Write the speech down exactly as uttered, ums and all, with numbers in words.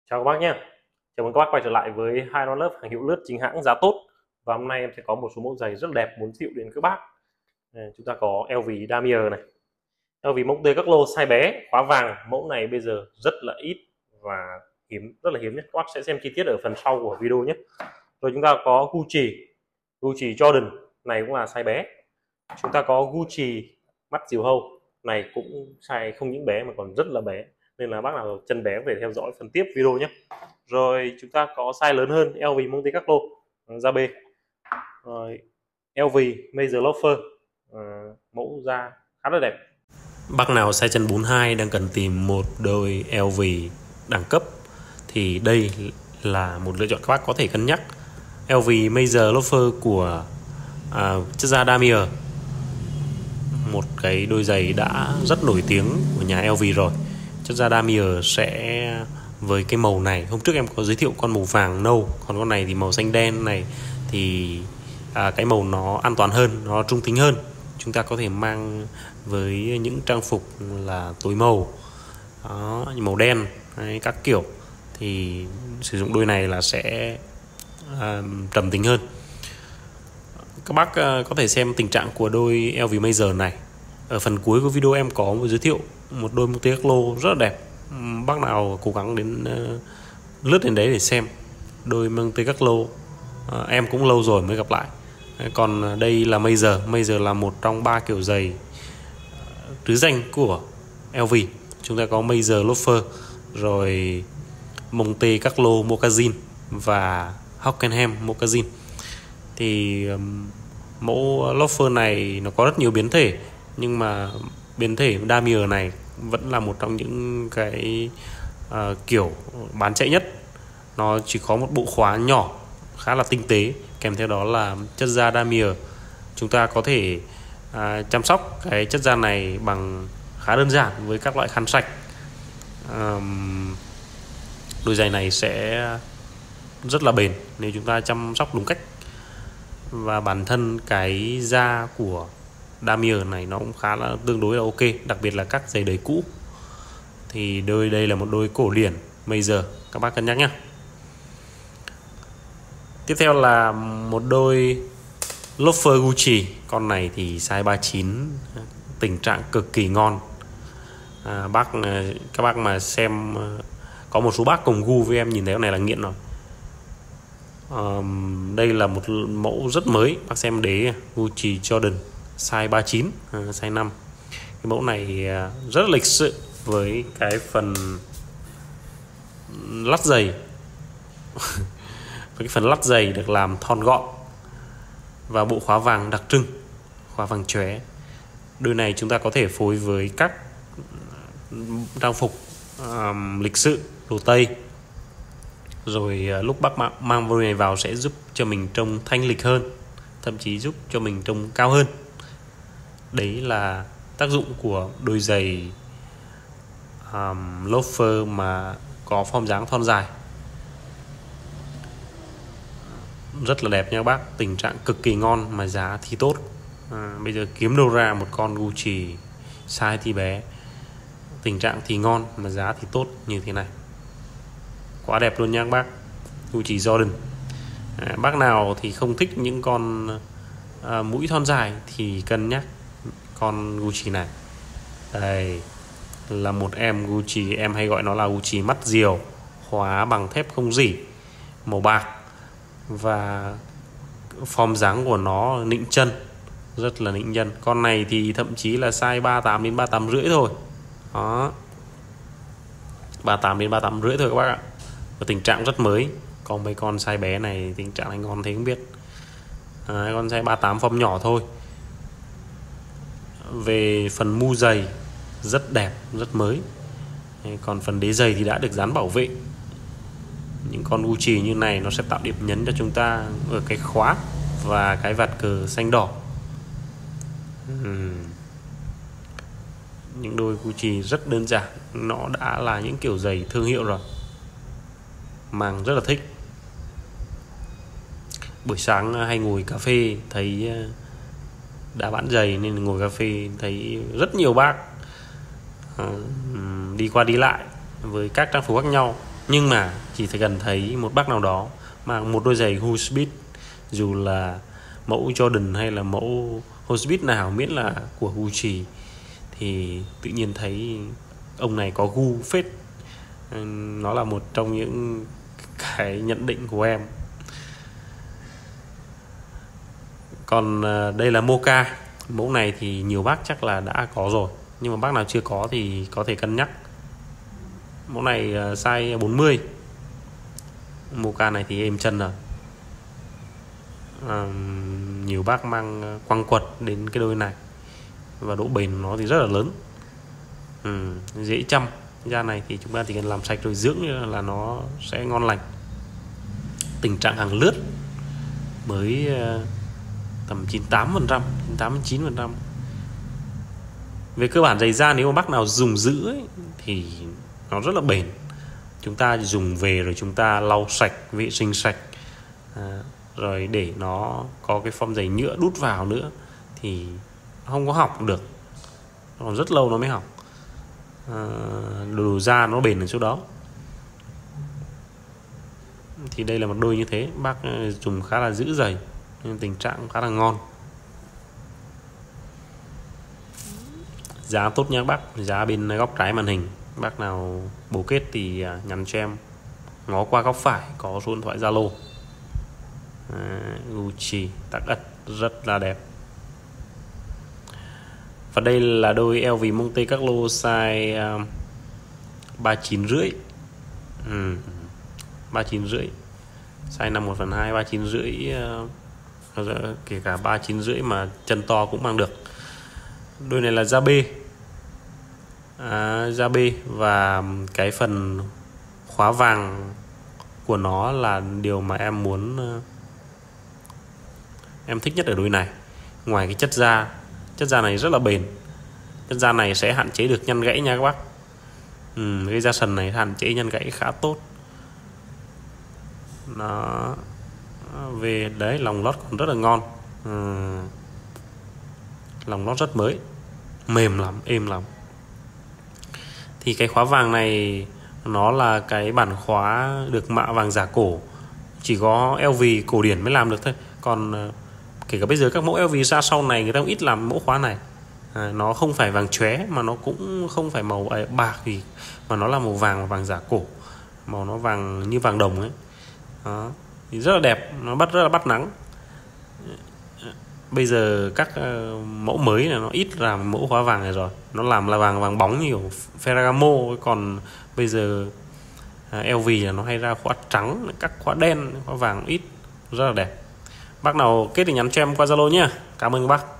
Chào các bác nhé. Chào mừng các bác quay trở lại với Hai Non Lớp, hàng hiệu lướt chính hãng giá tốt. Và hôm nay em sẽ có một số mẫu giày rất đẹp muốn giới thiệu đến các bác. Đây, chúng ta có eo vê Damier này, eo vê Monte Carlo size bé, khóa vàng. Mẫu này bây giờ rất là ít và hiếm, rất là hiếm nhé. Các bác sẽ xem chi tiết ở phần sau của video nhé. Rồi chúng ta có Gucci, Gucci Jordan, này cũng là size bé. Chúng ta có Gucci mắt diều hâu, này cũng size không những bé mà còn rất là bé, nên là bác nào chân bé về theo dõi phần tiếp video nhé. Rồi chúng ta có size lớn hơn eo vê Monte Carlo da B, rồi eo vê Major Loafer, uh, mẫu da khá là đẹp. Bác nào size chân bốn mươi hai đang cần tìm một đôi eo vê đẳng cấp thì đây là một lựa chọn các bác có thể cân nhắc. eo vê Major Loafer của uh, chất da Damier, một cái đôi giày đã rất nổi tiếng của nhà eo vê rồi. Chất da Damier sẽ với cái màu này, hôm trước em có giới thiệu con màu vàng nâu, còn con này thì màu xanh đen này thì à, cái màu nó an toàn hơn, nó trung tính hơn. Chúng ta có thể mang với những trang phục là tối màu, đó, màu đen hay các kiểu thì sử dụng đôi này là sẽ à, trầm tính hơn. Các bác à, có thể xem tình trạng của đôi eo vê Major này. Ở phần cuối của video em có một giới thiệu một đôi Monte Carlo rất là đẹp. Bác nào cố gắng đến uh, lướt đến đấy để xem đôi Monte Carlo. uh, Em cũng lâu rồi mới gặp lại. Còn đây là Major. Major là một trong ba kiểu giày tứ danh của eo vê. Chúng ta có Major Loafer, rồi Monte Carlo Moccasin và Hockenheim Moccasin. Thì um, mẫu Loafer này nó có rất nhiều biến thể, nhưng mà biến thể Damier này vẫn là một trong những cái uh, kiểu bán chạy nhất. Nó chỉ có một bộ khóa nhỏ khá là tinh tế, kèm theo đó là chất da Damier. Chúng ta có thể uh, chăm sóc cái chất da này bằng khá đơn giản với các loại khăn sạch. Um, đôi giày này sẽ rất là bền nếu chúng ta chăm sóc đúng cách. Và bản thân cái da của Damier này nó cũng khá là tương đối là ok, đặc biệt là các giày đời cũ. Thì đôi đây là một đôi cổ điển Major, các bác cân nhắc nhé. Tiếp theo là một đôi Loafer Gucci. Con này thì size ba mươi chín, tình trạng cực kỳ ngon. à, bác các bác mà xem, có một số bác cùng gu với em nhìn thấy con này là nghiện rồi. à, Đây là một mẫu rất mới, bác xem đế Gucci Jordan size ba mươi chín, à, size năm. Cái mẫu này rất là lịch sự với cái phần lắt giày với cái phần lắt giày được làm thon gọn và bộ khóa vàng đặc trưng, khóa vàng chóe. Đôi này chúng ta có thể phối với các trang phục um, lịch sự, đồ Tây. Rồi uh, lúc bác mang đôi này vào sẽ giúp cho mình trông thanh lịch hơn, thậm chí giúp cho mình trông cao hơn. Đấy là tác dụng của đôi giày um, loafer mà có form dáng thon dài. Rất là đẹp nha các bác, tình trạng cực kỳ ngon mà giá thì tốt. à, Bây giờ kiếm đâu ra một con Gucci size thì bé, tình trạng thì ngon mà giá thì tốt như thế này. Quá đẹp luôn nha các bác. Gucci Jordan. à, Bác nào thì không thích những con à, mũi thon dài thì cân nhắc con Gucci này. Đây là một em Gucci, em hay gọi nó là Gucci mắt diều, khóa bằng thép không rỉ, màu bạc. Và form dáng của nó nịnh chân, rất là nịnh chân. Con này thì thậm chí là size ba mươi tám đến ba mươi tám rưỡi thôi. Đó, ba mươi tám đến ba mươi tám rưỡi thôi các bác ạ. Và tình trạng rất mới. Còn mấy con size bé này tình trạng anh ngon thấy không biết. à, Con size ba mươi tám form nhỏ thôi. Về phần mu giày rất đẹp, rất mới. Còn phần đế giày thì đã được dán bảo vệ. Những con Gucci như này nó sẽ tạo điểm nhấn cho chúng ta ở cái khóa và cái vạt cờ xanh đỏ. uhm. Những đôi Gucci rất đơn giản, nó đã là những kiểu giày thương hiệu rồi, mang rất là thích. Buổi sáng hay ngồi cà phê thấy đã bán giày nên ngồi cà phê thấy rất nhiều bác à, đi qua đi lại với các trang phục khác nhau Nhưng mà chỉ phải cần thấy một bác nào đó mang một đôi giày Hoospeed, dù là mẫu Jordan hay là mẫu Hoospeed nào, miễn là của Gucci, thì tự nhiên thấy ông này có gu phết. Nó là một trong những cái nhận định của em. Còn đây là Mocha. Mẫu này thì nhiều bác chắc là đã có rồi, nhưng mà bác nào chưa có thì có thể cân nhắc. Mẫu này size bốn mươi. Mocha này thì êm chân rồi. à, Nhiều bác mang quăng quật đến cái đôi này, và độ bền của nó thì rất là lớn. ừ, Dễ chăm. Da này thì chúng ta chỉ cần làm sạch rồi dưỡng là nó sẽ ngon lành. Tình trạng hàng lướt mới tầm chín mươi tám phần trăm, chín mươi tám đến chín mươi phần trăm. Về cơ bản giày da nếu mà bác nào dùng giữ ấy, thì nó rất là bền. Chúng ta dùng về rồi chúng ta lau sạch, vệ sinh sạch, à, rồi để nó có cái form giày nhựa đút vào nữa thì nó không có hỏng được, còn rất lâu nó mới hỏng. à, Đồ da nó bền ở chỗ đó. Thì đây là một đôi như thế, bác dùng khá là giữ giày nên tình trạng khá là ngon. Giá tốt nha bác, giá bên góc trái màn hình. Bác nào bổ kết thì nhắn cho em, ngó qua góc phải có số điện thoại Zalo. à, Gucci tắc ất rất là đẹp. Và đây là đôi eo vê Monte Carlo size uh, ba mươi chín rưỡi. ừ, ba mươi chín rưỡi, size năm một phần hai, ba mươi chín rưỡi, uh, kể cả ba mươi chín rưỡi mà chân to cũng mang được. Đôi này là da B, à, da B, và cái phần khóa vàng của nó là điều mà em muốn, uh, em thích nhất ở đôi này. Ngoài cái chất da, chất da này rất là bền. Chất da này sẽ hạn chế được nhăn gãy nha các bác. ừ, Cái da sần này hạn chế nhăn gãy khá tốt. Nó về đấy, lòng lót còn rất là ngon. ừ, Lòng lót rất mới, mềm lắm, êm lắm. Thì cái khóa vàng này nó là cái bản khóa được mạ vàng giả cổ, chỉ có eo vê cổ điển mới làm được thôi. Còn kể cả bây giờ các mẫu eo vê ra sau này người ta cũng ít làm mẫu khóa này. à, Nó không phải vàng chóe, mà nó cũng không phải màu bạc gì, mà nó là màu vàng, vàng giả cổ, màu nó vàng như vàng đồng ấy. Đó. Thì rất là đẹp, nó bắt rất là bắt nắng. Bây giờ các uh, mẫu mới là nó ít làm mẫu khóa vàng này rồi, nó làm là vàng vàng bóng như kiểu Ferragamo. Còn bây giờ uh, eo vê là nó hay ra khóa trắng, các khóa đen, khóa vàng ít, rất là đẹp. Bác nào kết thì nhắn cho em qua Zalo nhé. Cảm ơn các bác.